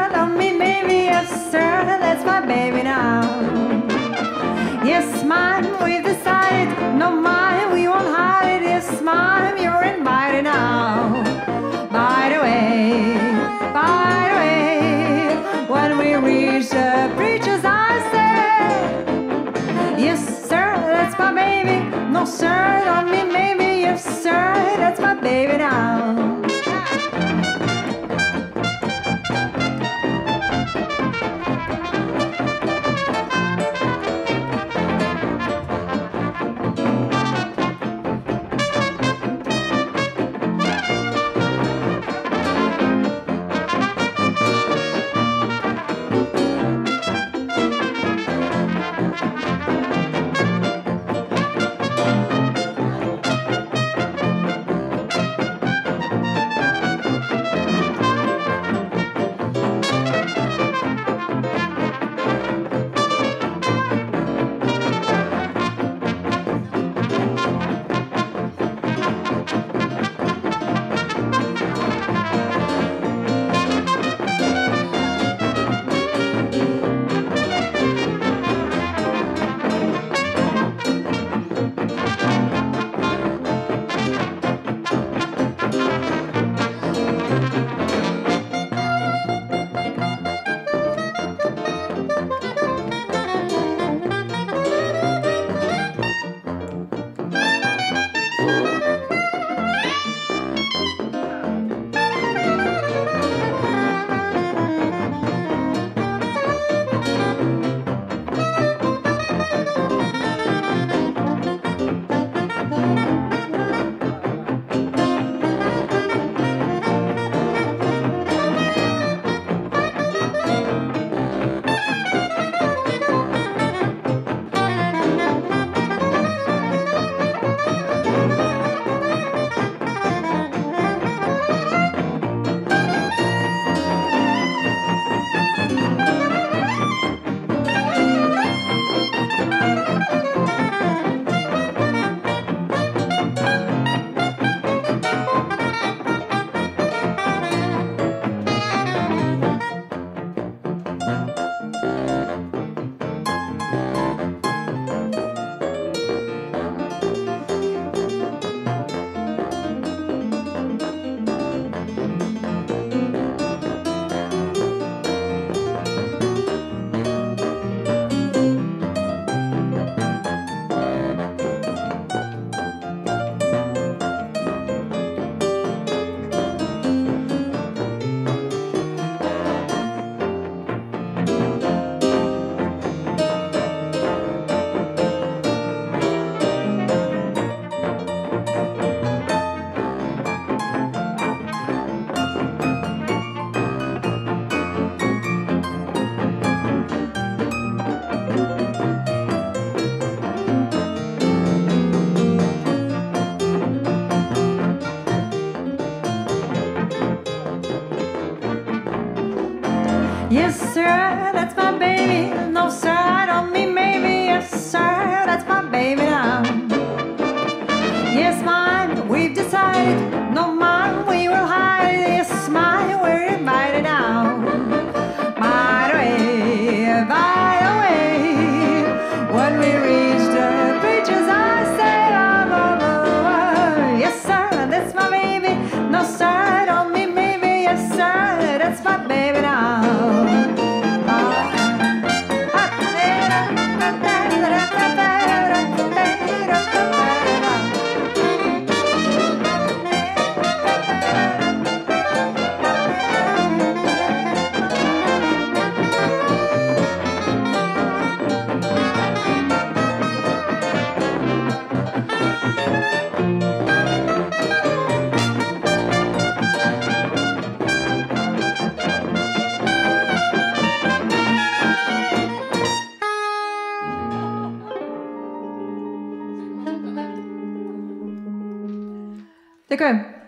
love me, baby, yes, sir, that's my baby now. Yes, mine, we've decided, no, mine, we won't hide it. Yes, mine, you're invited now. By the way, when we reach the preacher's I say, yes, sir, that's my baby. No, sir, don't me, maybe, yes, sir, that's my baby now. Yes, sir, that's my baby. No, sir, I don't mean maybe. Yes, sir, that's my baby now. Yes, mine, we've decided. No, mine, we will hide. Yes, mine, we're invited now. By the way, when we reach the preacher's I say, oh, yes, sir, that's my baby. No, sir, I don't mean maybe. Yes, sir, that's my baby now. Děkuji.